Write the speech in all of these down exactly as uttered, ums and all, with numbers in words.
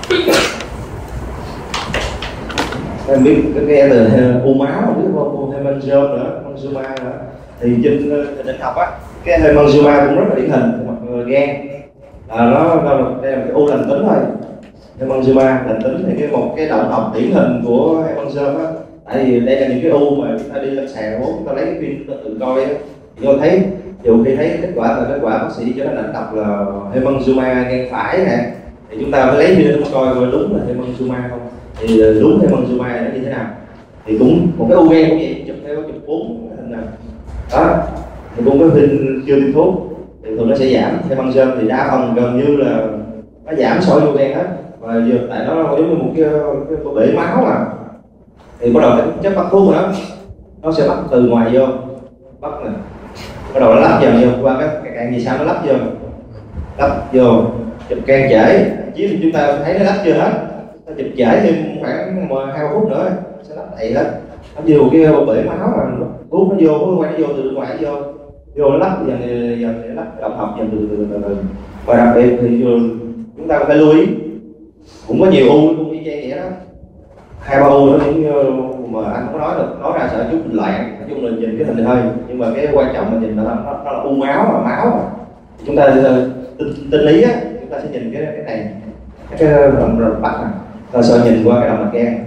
Em biết cái nghe từ u máu biết không, hemangioma nữa, hemangioma nữa. Thì trên định học á, cái hemangioma cũng rất là điển hình hoặc gan, à, nó đây là cái u lành tính thôi. Hemangioma lành tính thì cái một cái động học điển hình của hemangioma á, tại vì đây là những cái u mà chúng ta đi lên sàn chúng ta lấy cái phim tự coi á, thì chúng ta thấy dù khi thấy kết quả là kết quả bác sĩ cho nó ảnh đọc là hemangioma gan phải nè, thì chúng ta phải lấy phim để coi coi đúng là hemangioma không, thì đúng hemangioma nó như thế nào. Thì cũng một cái u gan cũng vậy, chụp theo chụp bốn hình nào đó thì cũng có phim chưa tiêm thuốc thì thường nó sẽ giảm. Hemangioma thì đa phần gần như là nó giảm so với u gan hết, và giờ tại nó giống như một cái, cái, cái bể máu mà, thì bắt đầu cái chất bắt thuốc của nó nó sẽ bắt từ ngoài vô, bắt nè, bắt đầu nó lắp dần vô qua cái, cái càng gì sao nó lắp vô, lắp vô chụp can trễ, chứ chúng ta thấy nó lắp chưa hết, nó chụp trễ thêm khoảng hai ba phút nữa sẽ lắp đầy hết, nó vô cái bể máu mà thuốc nó vô, nó quay nó vô từ bên ngoài vô, vô nó lắp dần dần để lắp động học dần từ từ từ từ. Và đặc biệt thì chúng ta phải lưu ý cũng có nhiều u cũng y chang vậy đó, hai ba u nữa những mà anh không có nói được, nói ra sợ chút mình loạn. Nói chung là nhìn cái hình này thôi, nhưng mà cái quan trọng là nhìn là nó, nó là u máu và máu mà. Chúng ta tinh, tinh lý á, chúng ta sẽ nhìn cái cái này, cái động mạch này, ta sợ nhìn qua cái động mạch gan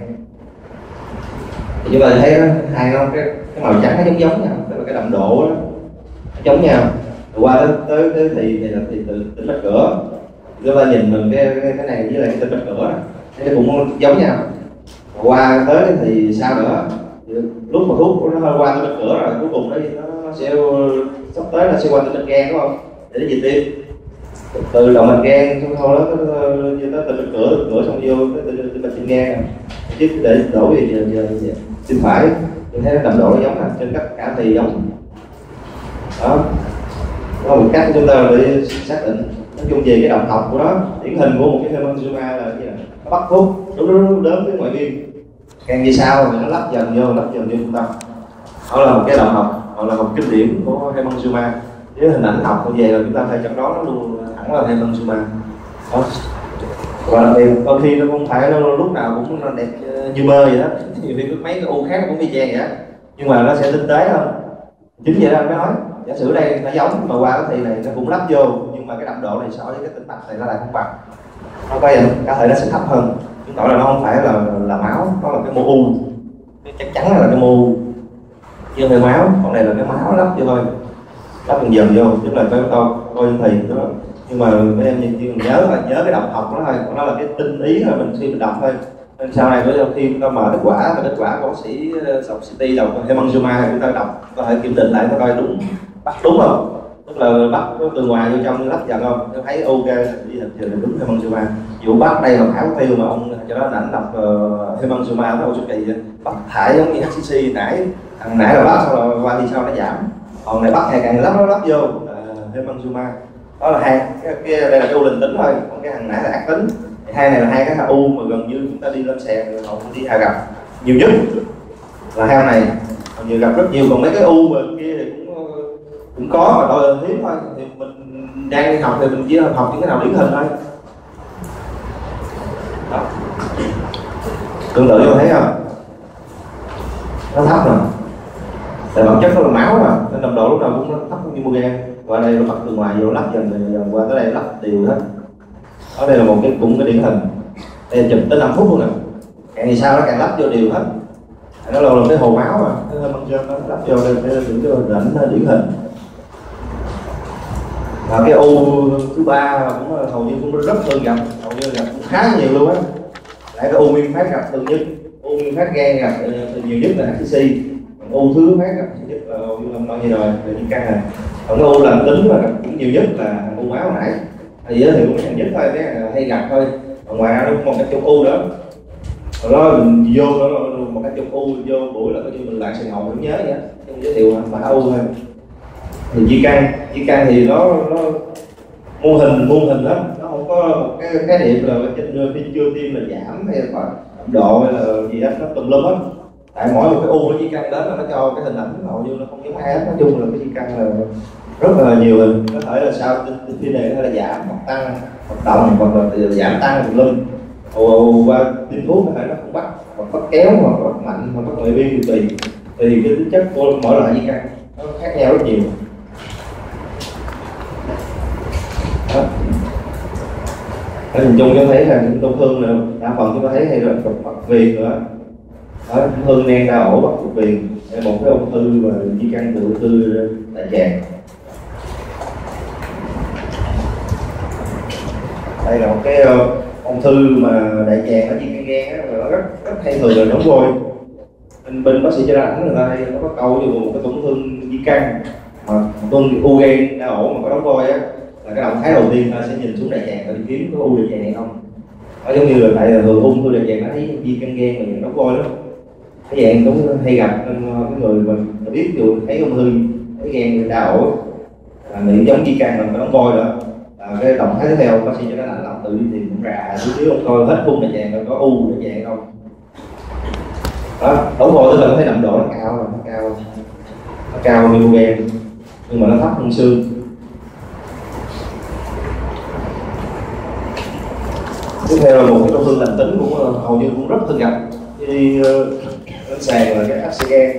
thì chúng ta thấy nó hai không, cái cái màu trắng nó giống giống nhau, tức là cái đậm độ đó giống nhau. Rồi qua tới tới, tới thì thì là thì từ tinh mạch cửa, chúng ta nhìn mình cái cái này với lại cái tinh mạch cửa đó, nó cũng giống nhau. Rồi qua tới thì sao nữa, lúc mà thuốc nó qua tinh mạch cửa rồi cuối cùng nó nó sẽ sắp tới là sẽ qua tinh mạch gan đúng không, để nó dịch tim từ động mạch gan xong sau đó như tới tinh mạch cửa, cửa xong vô cái tinh mạch trên gan, chứ để đổ về giờ giờ bên phải tôi thấy đậm độ nó giống là trên tất cả thì giống đó. Đó một cách chúng ta để xác định nói chung về cái động học của nó, điển hình của một cái hemangioma là gì là nó bắt thuốc đúng đúng đến cái ngoại biên, càng về sau thì nó lắp dần vô lắp dần vô trung tâm. Đó là một cái động học hoặc là một kinh điển của hemangioma. Với hình ảnh học như vậy là chúng ta thấy trong đó nó luôn hẳn là hemangioma đó. Và đặc biệt đôi khi nó không phải nó lúc nào cũng nó đẹp như bơ vậy đó, nhiều khi mấy cái u khác nó cũng y chang vậy đó, nhưng mà nó sẽ tinh tế hơn. Chính vậy đó anh mới nói, giả sử đây nó giống mà qua cái thì này nó cũng lắp vô, nhưng mà cái đậm độ này so với cái tĩnh mạch này nó lại không bằng, nó có vậy, có thể nó sẽ thấp hơn, chứng tỏ là nó không phải là là máu, nó là cái mô u, chắc chắn là cái mô u chứ không phải máu. Còn này là cái máu lắp vô thôi, lắp dần dần vô, tức là cái to coi thì đó. Nhưng mà mấy em chỉ nhớ là nhớ cái động học của nó thôi, còn nó là cái tinh ý là mình khi mình đọc thôi. Nên sau này khi chúng ta mở kết quả, kết quả của bác sĩ đọc xê tê đọc hemangioma thì chúng ta đọc có thể kiểm định lại có coi đúng, bắt đúng không, tức là bắt từ ngoài vô trong lắp dần không, nó thấy ok đi hình thì đúng hemangioma. Vụ bắt đây là thảo phiêu mà ông cho đó ảnh đọc uh, hemangioma nó số kỳ bắt thải giống như hát xê xê nãy, thằng nãy là bắt sau là qua thì sau nó giảm, còn này bắt ngày càng lắp nó lắp vô uh, hemangioma. Đó là hai cái, cái đây là cái u lành tính thôi, còn cái thằng nãy là ác tính. Thì hai này là hai cái u mà gần như chúng ta đi lên sàn rồi họ đi hà gặp nhiều nhất là hai này, hầu như gặp rất nhiều. Còn mấy cái u mà kia thì cũng cũng có mà đôi hiếm thôi, thì mình đang đi học thì mình chỉ học những cái nào điển hình thôi đó. Tương tự vô thấy không, nó thấp rồi, tại bản chất nó là máu mà nên đậm độ lúc nào cũng nó thấp như mô gan. Qua đây nó bắt từ ngoài vô lắp dần dần dần qua tới đây lắp đều hết. Ở đây là một cái cũng cái điển hình, đây là chụp tới năm phút luôn nè, càng thì sao nó càng lắp vô đều hết. Nó là cái hồ máu mà nó băng trơn nó lắp vô đây để những cái rãnh điển hình. Và cái u thứ ba cũng hầu như cũng rất thường gặp, hầu như gặp cũng khá nhiều luôn á. Lại cái u nguyên phát gặp thường nhất, u nguyên phát gan gặp nhiều nhất là hát xê xê, còn u thứ phát gặp nhiều nhất là u lâm bao nhiêu rồi là những căn này. Còn cái u lành tính mà gặp cũng nhiều nhất là u máu hồi nãy. Thì giới thiệu cái nhất thôi, cái hay gặp thôi. Còn ngoài ra nó có một cái chục u nữa. Rồi đó mình vô đó một cái chục u vô buổi là coi như mình lại sài Gòn cũng nhớ vậy. Không giới thiệu mã u thôi. Thì di căn, di căn thì nó nó mô hình mô hình đó, nó không có một cái khái niệm là trên khi chưa tiêm là giảm hay là đậm độ hay là gì đó, nó tùm lum hết. Tại mỗi một cái u nó di căn đến là nó cho cái hình ảnh hầu như nó không giống ai hết. Nói chung là cái di căn là rất là nhiều hình, có thể là sao khi này có thể là giảm hoặc tăng, hoạt động hoặc là giảm tăng tùm lum. ồ ồ qua tiêm thuốc có thể nó không bắt, hoặc bắt kéo, hoặc bắt mạnh, hoặc bắt ngoại biên thì tùy tùy cái tính chất của mỗi loại di căn nó khác nhau rất nhiều. Đó. Ở nhìn chung chúng thấy là những tổn thương nữa, đa phần chúng ta thấy hay là bắt viền nữa, ở thương nang đau ổ bắt viền, một cái ung thư và di căn từ ung thư đại tràng. Đây là một cái uh, ung thư mà đại tràng ở di căn gan á, nó rất rất hay thường là đóng vôi. Bên, bên bác sĩ cho ảnh người ta hay nó có câu như một cái tổn thương di căn mà tuân u gan đau ổ mà có đóng vôi á, là cái động thái đầu tiên ta sẽ nhìn xuống đại tràng để kiếm có u đại tràng hay không. Nó giống như là tại là thường ung thư đại tràng nó thấy di căn gan mà đóng vôi lắm, cái dạng cũng hay gặp, nên cái người mình biết dù thấy ung thư cái gan đau ổ là nghĩ giống di căn mà có đóng vôi đó. À, cái động thái tiếp theo bác sĩ cho nó lạnh lòng tự đi tìm cũng rà chút xíu không coi hết khung đại tràng rồi có u đại tràng không. Đó, đóng vôi tức là nó thấy đậm độ nó cao rồi, nó cao nó cao như gan nhưng mà nó thấp hơn xương. Tiếp theo là một cái tổn thương lành tính cũng hầu như cũng rất thường gặp khi lên sàn là cái áp xe gan.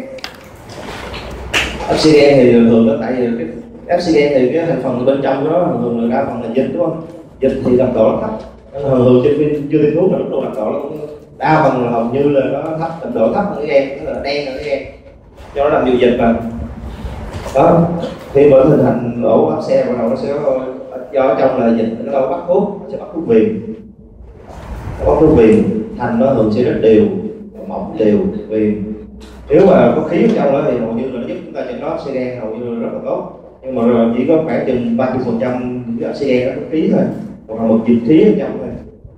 Áp xe gan thì thường nó tại vì cái áp xe gan thì cái thành phần bên trong đó thường là đa phần là dịch đúng không? Dịch thì đậm độ nó thấp, thường thường trên phim chưa tiêm thuốc là lúc đầu đậm độ nó cũng đa phần là hầu như là nó thấp, đậm độ thấp hơn cái gan, tức là đen hơn cái gan, do nó làm nhiều dịch mà. Đó, khi mà hình thành ổ áp xe bắt đầu nó sẽ do ở trong là dịch nó đâu bắt thuốc, nó sẽ bắt thuốc viền, nó bắt thuốc viền thành nó thường sẽ rất đều, mỏng đều viền. Nếu mà có khí ở trong đó thì hầu như là nó giúp chúng ta chẩn đoán áp xe gan hầu như là rất là tốt, nhưng mà chỉ có khoảng chừng ba mươi phần trăm cái áp xe gan nó có khí thôi, còn là một dịch khí ở trong thôi.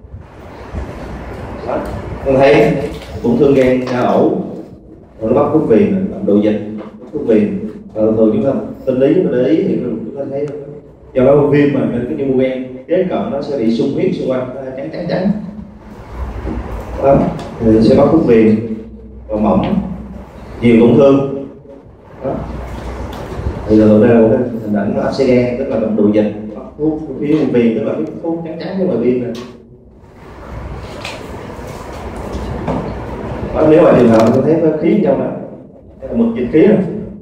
Đó, tôi thấy tổn thương gan đau ổ rồi nó bắt thuốc viền, độ dịch thuốc viền. Thường thường chúng ta tinh lý chúng ta để ý thì chúng ta thấy do đó viêm mà cái nhu gan kế cận nó sẽ bị sung huyết xung quanh trắng trắng trắng. Đó, thì sẽ bắt thuốc viền và mỏng nhiều tổn thương. Đó, thì là đây là một cái hình ảnh áp xe gan tức là bệnh độ dịch, bắt thuốc phía viền tức là cái thuốc trắng trắng với ngoài viêm này. Đó, nếu mà trường hợp tôi thấy có khí trong đó là mực dịch khí này,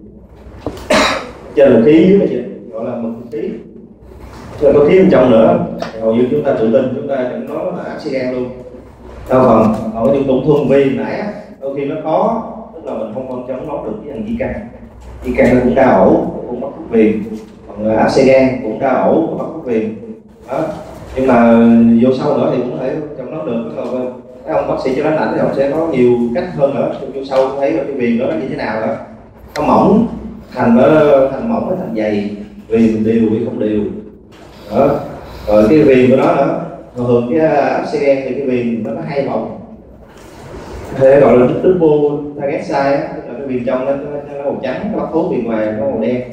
trên là khí dưới là dịch gọi là mực dịch khí, chứ là có khí bên trong nữa hầu như chúng ta tự tin chúng ta chẩn nó là áp xe gan luôn. Đa phần ở những tổn thương vi nãy á, đôi khi nó có tức là mình không không chẩn đoán được cái thằng di căn, di căn nó cũng đau ổ cũng bắt thuốc viền, còn áp xe gan cũng đau ổ cũng bắt thuốc viền. Đó, nhưng mà vô sâu nữa thì cũng có thể chẩn đoán được. Tức là các ông bác sĩ cho nó ảnh thì ông sẽ có nhiều cách hơn nữa, vô sâu thấy cái viền đó nó như thế nào đó, nó mỏng thành nó thành mỏng nó thành dày, viền đều hay không đều. Đó, rồi cái viền của nó nữa, thường cái áp xe gan thì cái viền nó có hai vòng, thế gọi là double target size á, tức là cái viền trong nó nó màu trắng, cái bắt thuốc viền ngoài nó màu đen,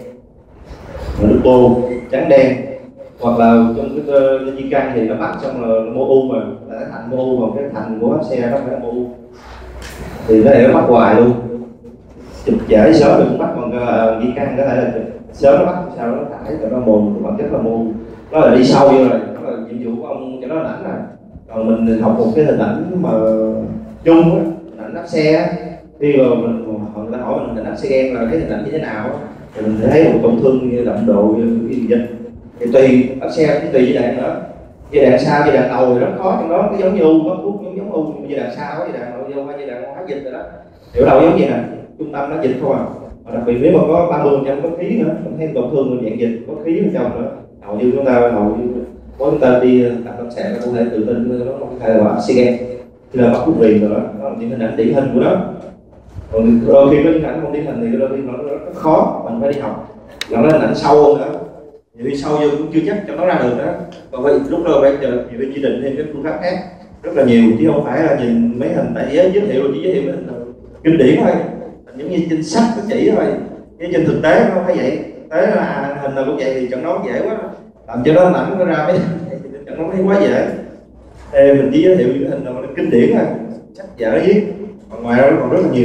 double trắng đen. Hoặc là trong cái di căn thì nó bắt xong là nó mô u mà là thành mô u, mà cái thành của áp xe nó phải là mô u thì nó để nó bắt hoài luôn, chụp trễ sớm thì cũng bắt, còn uh, di căn có thể là sớm nó bắt sao nó thải rồi nó mồm bản chất là mô u, nó là đi sâu vô rồi, nó là nhiệm vụ của ông cho nó ảnh này. Còn mình học một cái hình ảnh mà chung á, hình ảnh áp xe á, khi mà mình người ta hỏi mình hình ảnh áp xe gan là cái hình ảnh như thế nào á, thì mình thấy một tổn thương như đậm độ như cái dịch. Thì tùy áp xe thì tùy giai đoạn nữa, giai đoạn sau giai đoạn đầu thì rất khó, trong đó cái giống như u có thuốc giống giống u, nhưng giai đoạn sau giai đoạn đầu qua giai đoạn hóa dịch rồi đó, kiểu đầu giống như nè, trung tâm nó dịch thôi à. Và đặc biệt nếu mà có ba mươi phần trăm có khí nữa, cũng thêm tổn thương dạng dịch có khí bên trong nữa, hầu như chúng ta hầu như mỗi chúng ta đi tập lâm sàng là có thể tự tin nó không thể là áp xe gan, thì là bắt thuốc viền rồi đó, đó là những hình ảnh điển hình của nó. Còn đôi khi có những ảnh không điển hình thì đôi khi nó rất khó, mình phải đi học, là nó hình ảnh sâu hơn nữa. Nhiều khi sâu vô cũng chưa chắc cho nó ra được đó, còn phải lúc đó bây giờ nhiều khi chỉ định thêm cái phương pháp khác rất là nhiều, chứ không phải là nhìn mấy hình tại giới giới thiệu chỉ giới thiệu mấy hình kinh điển thôi, giống như trên sách nó chỉ thôi, chứ trên thực tế nó không phải vậy. Thế là hình nào cũng vậy thì chẩn đoán dễ quá, làm cho nó hình ảnh nó ra mấy chẩn đoán thấy quá dễ. Ê, mình chỉ giới thiệu những hình nào nó kinh điển thôi, sách vở viết, còn ngoài ra nó còn rất là nhiều.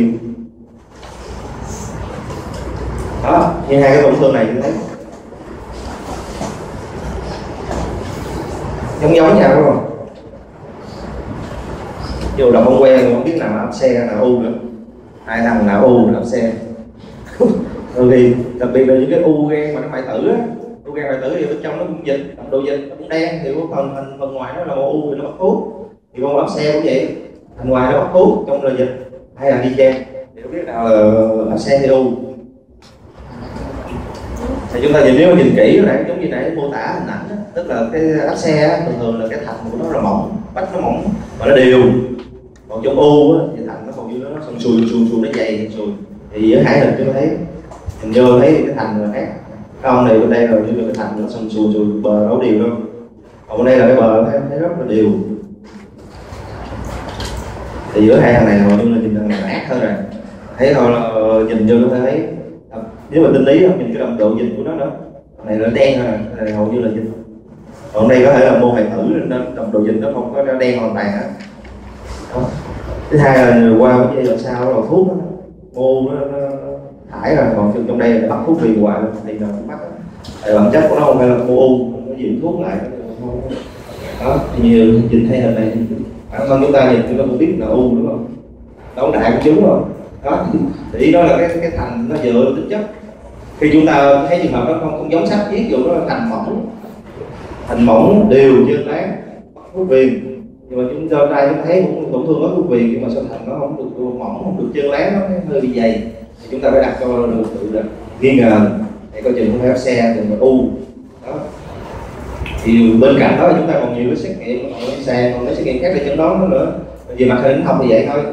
Đó, như hai cái tổn thương này như thế giống giống nhau đúng không? Dù đọc không quen không biết nào áp xe nào u nữa, hai thằng nào u áp xe. Rồi thì đặc biệt là những cái u gan mà nó hoại tử á, u gan hoại tử thì bên trong nó cũng dịch, đậm độ dịch nó cũng đen, thì có phần phần phần ngoài nó là màu u thì nó bắt thuốc, thì con áp xe cũng vậy, phần ngoài nó bắt thuốc, trong là dịch, hay là đi chen, thì không biết nào là áp xe hay u. Thì chúng ta nhìn, nếu mà nhìn kỹ lại giống như nãy mô tả hình ảnh đó, tức là cái áp xe á, thường thường là cái thành của nó là mỏng, vách nó mỏng và nó đều. Còn trong u á, thì thành nó còn như nó sần sùi sùi sùi nó dày sần sùi. Thì giữa hai hình chúng thấy mình vô thấy cái thành là khác. Cái ông này bên đây là như là cái thành nó sần sùi sùi bờ đâu đều đâu. Còn bên đây là cái bờ thấy, thấy rất là đều. Thì giữa hai thằng này là như là nhìn thằng này ác hơn rồi. Thấy thôi là nhìn vô nó thấy. Nếu mà tinh lý không nhìn cái đậm độ dịch của nó nữa, này nó đen rồi, này hầu như là dịch. Còn đây có thể là mô hoại tử nên đậm độ dịch nó không có đen hoàn toàn hết. Thứ hai là qua cái giai đoạn sau là thuốc đó, mô nó, nó, nó thải rồi, còn trong đây là bắt thuốc vì hoài thì nó bắt. Tại bản chất của nó không phải là mô u, nó dưỡng thuốc lại. Đó, nhiều nhìn thấy hình này, bản thân chúng ta nhìn chúng ta cũng biết là u đúng không? Đóng đại của chúng không? Đó, thì ý đó là cái cái thành nó dựa tính chất. Khi chúng ta thấy trường hợp đó không không giống sách, ví dụ nó là thành mỏng, thành mỏng đều chân láng, thuốc viền, nhưng mà chúng ta đây chúng thấy cũng tổn thương có thuốc viền, nhưng mà sao thành nó không được mỏng, không được chân láng, nó hơi bị dày, thì chúng ta phải đặt cho được tự được nghi ngờ để coi chừng không phải áp xe thì mà u. Đó. Thì bên cạnh đó chúng ta còn nhiều cái xét nghiệm, còn cái sàn, còn cái xét nghiệm khác để chẩn đoán nó nữa. Về mặt hình học thì vậy thôi.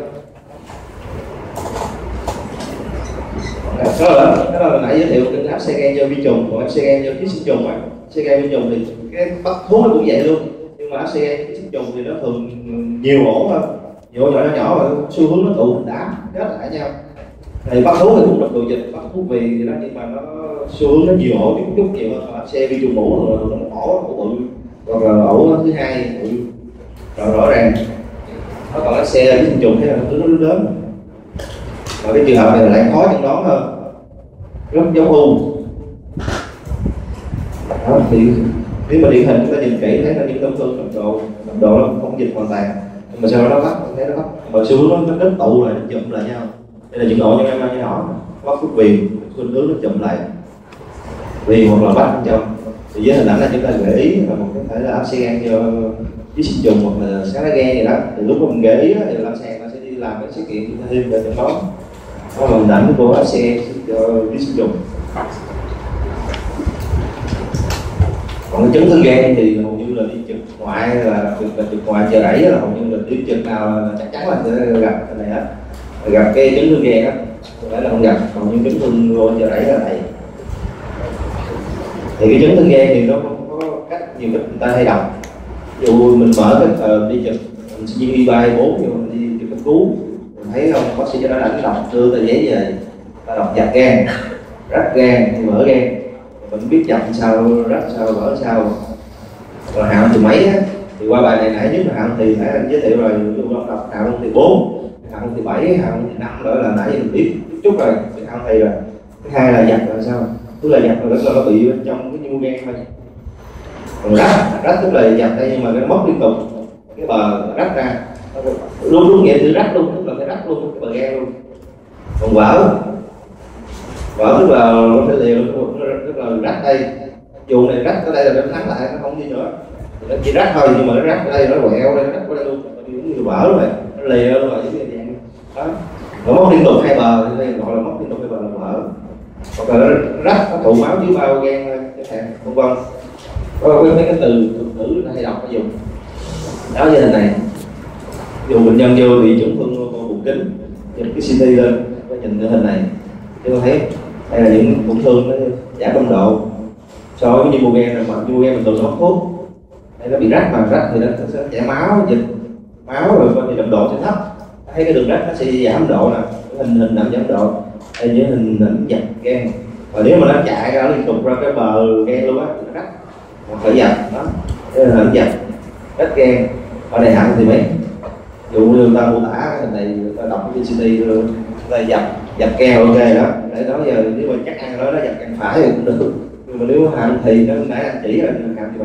Đó là, đó là nãy giới thiệu cái áp xe gan do vi trùng, còn áp xe gan do ký sinh trùng á. Áp xe gan vi trùng thì cái bắt thuốc nó cũng vậy luôn, nhưng mà áp xe gan ký sinh trùng thì nó thường nhiều ổ hơn, nhiều ổ nhỏ nhỏ nhỏ và xu hướng nó tụ thành đám kết lại nhau. Thì bắt thuốc thì cũng độc độ dịch, bắt thuốc vì thì đó, nhưng mà nó xu hướng nó nhiều ổ chút chút nhiều hơn. Còn áp xe vi trùng mũ là nó một ổ ổ bự, hoặc là ổ thứ hai bự rõ, rõ ràng. Nó còn áp xe ký sinh trùng thế là nó lớn lớn. Và cái trường hợp này là lại khó chẩn đoán hơn, rất giống u. Đó, thì nếu mà điển hình chúng ta nhìn kỹ thấy là những tổn thương đậm độ, đậm độ nó không dịch hoàn toàn, nhưng mà sau đó nó bắt, thấy nó bắt, mà xu hướng nó nó kết tụ lại, nó chụm lại nhau. Đây là những ổ cho em nhỏ nhỏ, bắt thuốc viền, khuynh hướng nó chụm lại, viền hoặc là bắt bên trong. Thì với hình ảnh này chúng ta gợi ý là một cái thể là áp xe gan do ký sinh trùng hoặc là xá lá gan gì đó. Thì lúc mà mình gợi ý thì lâm sàng nó sẽ đi làm cái xét nghiệm thêm để chẩn đoán. Đó là hình ảnh của áp xe do ký sinh trùng. Còn cái chấn thương gan thì hầu như là đi trực ngoại, là đặc biệt là trực ngoại chờ đẩy, là hầu như là đi trực nào là chắc chắn là sẽ gặp cái này hết. Gặp cái chấn thương gan á, có lẽ là không gặp, còn những chấn thương luôn chờ đẩy là này. Thì cái chấn thương gan thì nó không có cách, nhiều cách người ta hay đọc. Ví dụ mình mở cái uh, đi trực, mình sinh viên y ba hay bốn, nhưng mình đi trực cấp cứu, mình thấy không, bác sĩ cho nó đánh đọc, đưa tờ giấy về, ta đọc dập gan, rách gan, thì mở gan, mình biết dập sao, rách sao, mở sao. Rồi hạng thì mấy á, thì qua bài này nãy nhất là hạng thì nãy anh giới thiệu rồi, ví dụ đọc hạng thì bốn, hạng thì bảy, hạng thì năm nữa là nãy mình biết chút chút rồi, cái hạng thì rồi. Thứ hai là dập là sao? Tức là dập là rất là nó bị bên trong cái nhu gan thôi. Còn rách, rách tức là dập đây nhưng mà cái móc liên tục, cái bờ rách ra, luôn luôn nghĩa từ rách luôn, tức là cái rách luôn cái bờ gan luôn. Còn vỡ, vỡ tức là nó phải liền, tức là rách đây, dù này rách ở đây là nó thắng lại, nó không đi nữa, nó chỉ rách thôi, nhưng mà nó rách ở đây, nó quẹo đây, nó rách ở đây luôn, giống như vỡ rồi, nó lìa rồi, giống như vậy đó. Nó móc liên tục hai bờ, đây gọi là móc liên tục hai bờ là vỡ. Hoặc là nó rách, nó tụ máu dưới bao gan chẳng hạn, vân vân. Có mấy cái từ thuật ngữ hay đọc phải dùng. Đó như thế này. Dù bệnh nhân vô bị chấn thương bụng kính, chụp cái xê tê lên, có nhìn cái hình này, chúng ta thấy đây là những tổn thương nó giảm đông độ. So với như mô gan này, mà mô gan mình tự hút thuốc, đây nó bị rách, mà rách thì nó sẽ chảy máu, dịch máu rồi thì đậm độ sẽ thấp. Thấy cái đường rách nó sẽ giảm độ nè, hình hình ảnh giảm độ. Đây như hình ảnh dập gan. Và nếu mà nó chạy ra liên tục ra cái bờ gan luôn á, nó rách, hoặc phải dập đó, đây là hình dập, rách gan. Ở đây hạng thì mấy, dụ như người ta mô tả cái hình này, người ta đọc cái xê tê người ta dập dập keo ok đó. Để đó giờ nếu mà chắc ăn đó nó dập càng phải thì cũng được, nhưng mà nếu hạng thì nó nãy anh chỉ là hạng thì mấy.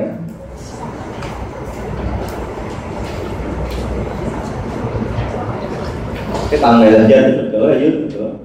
Cái tầng này là trên tĩnh mạch cửa, là dưới tĩnh mạch cửa.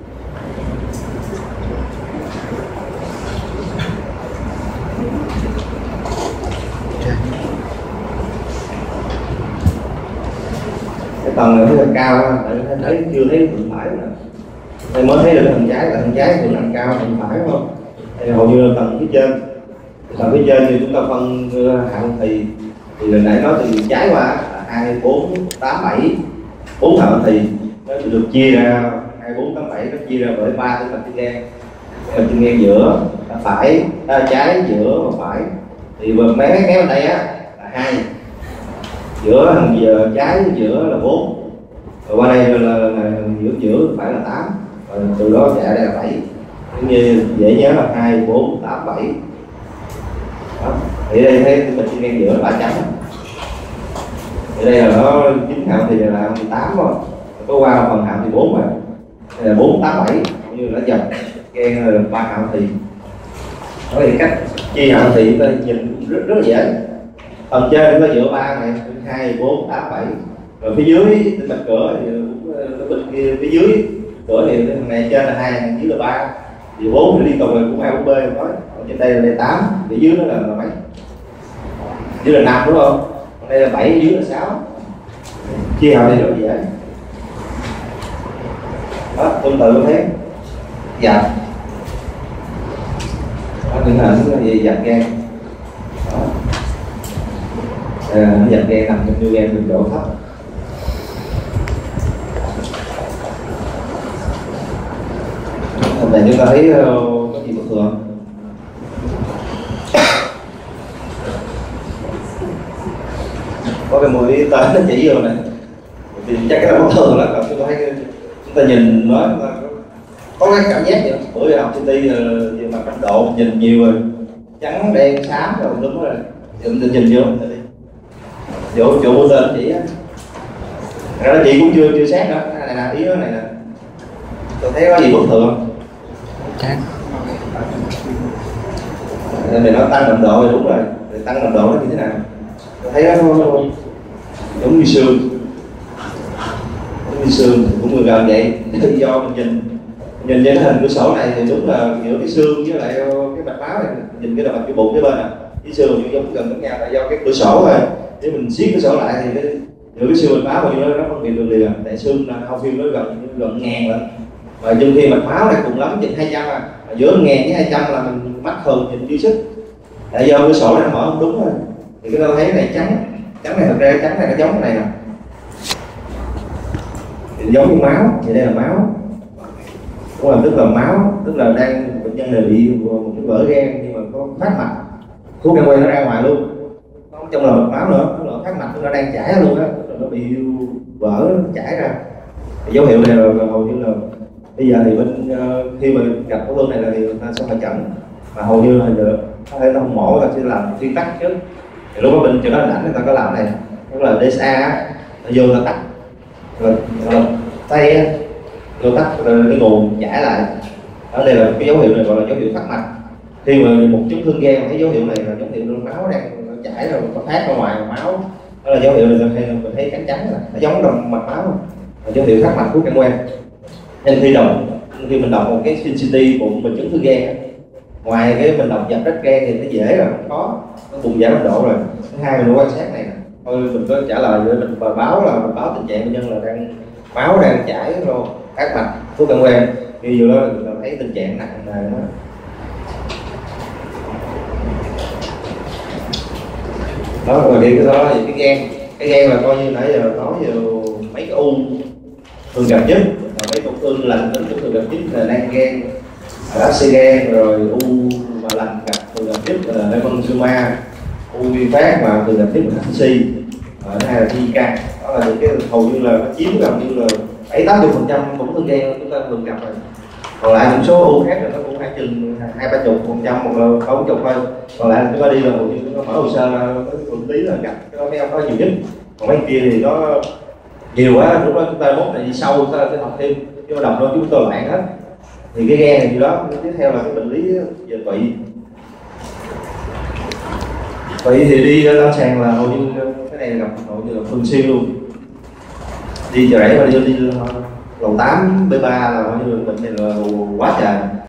Cái tầng này rất là cao, tại thấy chưa thấy thượng phải nè. Đây mới thấy được cái thằng trái, là thằng trái cũng nằm cao, thằng phải đúng không? Đây hầu như là tầng phía trên. Tầng phía trên thì chúng ta phân hạng thì thì lần nãy nói từ trái qua là hai bốn tám bảy bốn hạng thì nó được chia ra hai bốn tám bảy, nó chia ra bởi ba cái mạch chân ngang, mạch chân ngang giữa là phải, à, trái giữa và phải. Thì mấy mấy bên đây á là hai, giữa thằng giờ trái giữa là bốn, rồi qua đây là, là, là giữa giữa phải là tám, rồi từ đó chạy đây là bảy. Như dễ nhớ là hai bốn tám bảy. Thì đây thấy cái chân ngang giữa là ba chấm. Ở đây là nó chín hạng thì là mười tám rồi, có qua phần hạng thì bốn rồi, đây là bốn tám bảy, như là dập ngang là ba hạng thì. Đó thì cách chia hạng thì chúng ta nhìn rất rất là dễ. Phần trên chúng ta dựa ba này hai bốn tám bảy, rồi phía dưới tĩnh mạch cửa thì nó bên kia, phía dưới cửa thì thằng này trên là hai, thằng dưới là ba, thì bốn thì liên tục là cũng a bốn b nói. Còn trên đây là đây tám, phía dưới nó là, là mấy, dưới là năm đúng không? Còn đây là bảy, dưới là sáu. Chia hạng thì rất dễ. Đó, tương tự như thế. Dập. Đó, điển hình là gì? Dập gan. Đó. Đây là nó dập gan nằm trong như gan cường độ thấp. Này chúng ta thấy uh, có gì bất thường? Có cái mũi tên nó chỉ vô này thì chắc cái là bất thường đó. Còn chúng ta thấy chúng ta nhìn nó có cái cảm giác vậy. Bữa giờ học xê tê về mặt cấp độ nhìn nhiều rồi, trắng đen xám rồi đúng rồi, chúng ta nhìn vô chỗ chỗ mũi tên chỉ á, ra đó chị cũng chưa chưa xét nữa. Này là ý đó, này nè, tôi thấy có gì bất thường không? Mình nói tăng nồng độ thì đúng rồi, tăng nồng độ nó như thế nào? Tôi thấy nó giống như xương, giống như xương cũng gần vậy. Do mình nhìn nhìn trên cái hình cửa sổ này thì đúng là giữa cái xương với lại cái mạch máu này, nhìn cái đầu mạch cái bụng cái bên này cái xương giống gần giống nhau, là do cái cửa sổ thôi. Nếu mình siết cửa sổ lại thì cái giữa cái xương mạch máu bao nhiêu nó phân biệt được liền. Tại xương là hao phim nó gần gần ngàn lận, và trong khi mạch máu này cùng lắm chừng hai trăm à, giữa ngàn với hai trăm là mình mắt thường nhìn chưa sức. Tại do cửa sổ này nó mở không đúng thôi. Thì cái tôi thấy cái này trắng, trắng này thật ra trắng này nó giống cái này nè, thì giống như máu, thì đây là máu. Cũng là tức là máu, tức là đang bệnh nhân này bị một cái vỡ gan nhưng mà có phát mạch, thuốc gan quay nó ra ngoài luôn, nó trong là mạch máu nữa, tức là phát mạch nó đang chảy luôn á, tức là nó bị vỡ nó chảy ra. Thì dấu hiệu này là hầu như là bây giờ thì bên uh, khi mà gặp cái thương này là thì người ta sẽ phải chẩn, mà hầu như là được có thể nó không mổ, người ta sẽ làm thuyên tắc trước. Thì lúc đó bên chỗ đó ảnh người ta có làm này, tức là đê ét a nó vô nó tắt, rồi tay á vô tắt rồi cái nguồn chảy lại. Đó, đây là cái dấu hiệu này gọi là dấu hiệu phát mạch. Khi mà một chấn thương gan thấy dấu hiệu này là dấu hiệu máu đang chảy rồi có thoát ra ngoài máu, đó là dấu hiệu này hay là mình thấy trắng trắng là nó giống đồng mạch máu, là dấu hiệu phát mạch của gan quen. Nên khi đọc khi mình đọc một cái xê tê bụng mình chấn thương gan, ngoài cái mình đọc dập rách gan thì nó dễ rồi, không có nó bùng giảm mức độ rồi. Thứ hai mình quan sát này nè, thôi mình có trả lời để mình báo là mình báo tình trạng bệnh nhân là đang máu đang chảy rồi các mạch thuốc gan quen. Khi vừa đó mình thấy tình trạng nặng này đó. Đó rồi đi cái đó là cái gan, cái gan là coi như nãy giờ nói về mấy cái u thường gặp nhất, mấy tổn thương lành tính thường gặp nhất là nang gan, áp xe gan, rồi u mà lành gặp thường gặp nhất là hemangioma, u nguyên phát mà thường gặp nhất là hát xê, ở hai là di căn. Đó là những cái hầu như là nó chiếm gần như là bảy tám mươi phần trăm tổn thương gan chúng ta thường gặp rồi. Còn lại những số u khác là nó cũng hai chừng hai ba chục phần trăm hoặc là không chục thôi. Còn lại chúng ta đi là hầu như nó mở hồ sơ ra có phần tí là gặp cái mấy ông đó nhiều nhất. Còn mấy kia thì nó nhiều quá, lúc đó chúng ta mốt này đi sâu chúng ta sẽ học thêm, chứ mà đọc đó chúng tôi loạn hết. Thì cái gan này gì đó, tiếp theo là cái bệnh lý về tụy. Tụy thì đi lâm sàng là hầu như cái này là gặp hầu như là thường xuyên luôn. đi chợ rẫy mà đi đi lầu tám B ba là coi như bệnh này là quá trời.